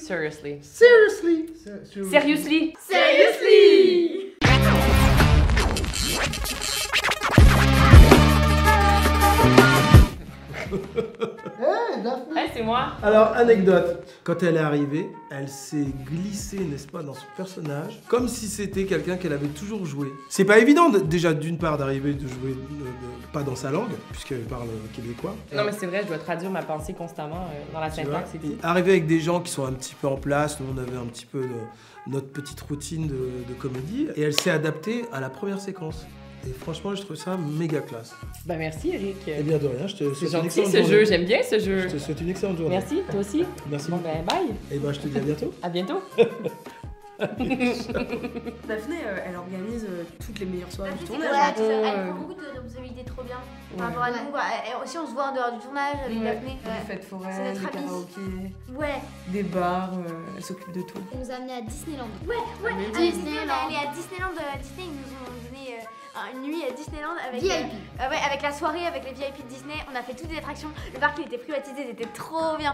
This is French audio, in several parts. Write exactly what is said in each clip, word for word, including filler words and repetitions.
Seriously. Seriously. Seriously. Seriously. Eh, Daphné. Hey, c'est moi. Alors, anecdote. Quand elle est arrivée, elle s'est glissée, n'est-ce pas, dans son personnage, comme si c'était quelqu'un qu'elle avait toujours joué. C'est pas évident, de- déjà, d'une part, d'arriver de jouer euh, de- pas dans sa langue, puisqu'elle parle québécois. Non, mais c'est vrai, je dois traduire ma pensée constamment euh, dans la Tu vois, syntaxe et tout. et arriver avec des gens qui sont un petit peu en place, nous on avait un petit peu de- notre petite routine de, de comédie, et elle s'est adaptée à la première séquence. Et franchement, je trouve ça méga classe. Ben merci, Eric. Eh bien, de rien, je te C'est souhaite une gentil excellente ce journée. jeu, j'aime bien ce jeu. Je te souhaite une excellente journée. Merci, toi aussi. Merci Bon, beaucoup. ben bye. Et ben, je te dis à bientôt. À bientôt. Daphné, euh, elle organise euh, toutes les meilleures soirées du tournage. Ouais, hein. tout ça. On, Elle euh, prend beaucoup de responsabilités trop bien Ouais. par rapport à nous. quoi. Et aussi, on se voit en dehors du tournage avec Ouais. Daphné. des Ouais. fêtes C'est foraines, notre des amie. karaokés, Ouais, des bars, euh, elle s'occupe de tout. Elle nous a amenés à Disneyland. ouais, ouais. Mais À Disneyland. Disneyland. Elle est à Disneyland. euh, Disney, ils nous ont donné euh, une nuit à Disneyland avec. V I P. euh, euh, ouais, avec la soirée, avec les V I P de Disney. On a fait toutes les attractions. Le parc, il était privatisé, c'était trop bien.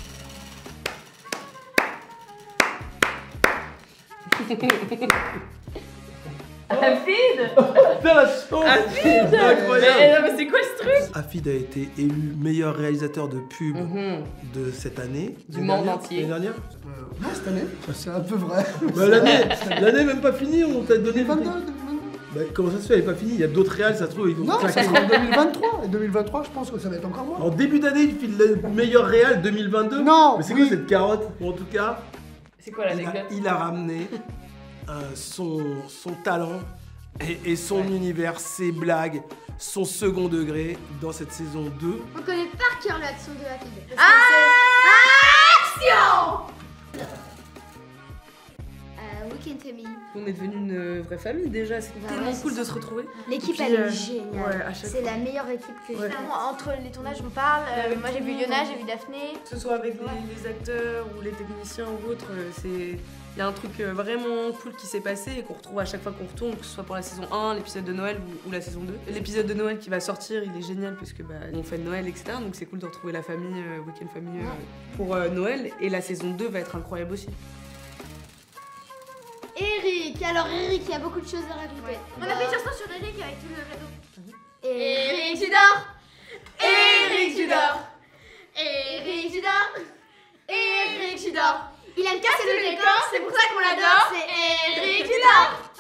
Afid. T'as la chance. Afid. Incroyable. Mais, mais c'est quoi ce truc? Afid a été élu meilleur réalisateur de pub Mhm. de cette année. Du L'année monde dernière entier. L'année dernière Euh, non, cette année, c'est un peu vrai. Bah, l'année, l'année même pas finie, on t'a donné. deux mille vingt-deux, deux mille vingt-deux. Bah, comment ça se fait, elle est pas finie? Il y a d'autres réals, ça se trouve, ils vont Non, ça claquer. sera en deux mille vingt-trois. Et deux mille vingt-trois, je pense que ça va être encore moins. En début d'année, il file le meilleur réal deux mille vingt-deux. Non, Mais c'est oui. quoi cette carotte? Bon, en tout cas, C'est quoi il a, l'anecdote? il a ramené euh, son, son talent et, et son Ouais. univers, ses blagues, son second degré dans cette saison deux. On connaît par cœur l'action de la fille. Action! Euh, Weekend Family. On est devenu une vraie famille déjà, c'est Bah tellement ouais, cool c'est de ça. se retrouver. L'équipe, puis, elle euh, est géniale. ouais, à chaque C'est fois. la meilleure équipe que Ouais. j'ai. Vraiment, entre les tournages, on parle. Euh, Avec moi, j'ai tout vu le Yona, monde. j'ai vu Daphné. Que ce soit avec les, les acteurs ou les techniciens ou autres, euh, c'est il y a un truc euh, vraiment cool qui s'est passé et qu'on retrouve à chaque fois qu'on retourne, que ce soit pour la saison un, l'épisode de Noël ou, ou la saison deux. L'épisode de Noël qui va sortir, il est génial parce que bah, on fait Noël, et cetera. Donc c'est cool de retrouver la famille, euh, week-end famille euh, pour euh, Noël. Et la saison deux va être incroyable aussi. Eric, alors Eric, il y a beaucoup de choses à rajouter. On a fait une chanson sur Eric avec tout le plateau. Eric, Eric, tu dors. Eric, tu dors. Eric, tu dors. Eric, tu dors. il aime Casse casser le décor, c'est pour ça qu'on l'adore. C'est Eric, tu dors.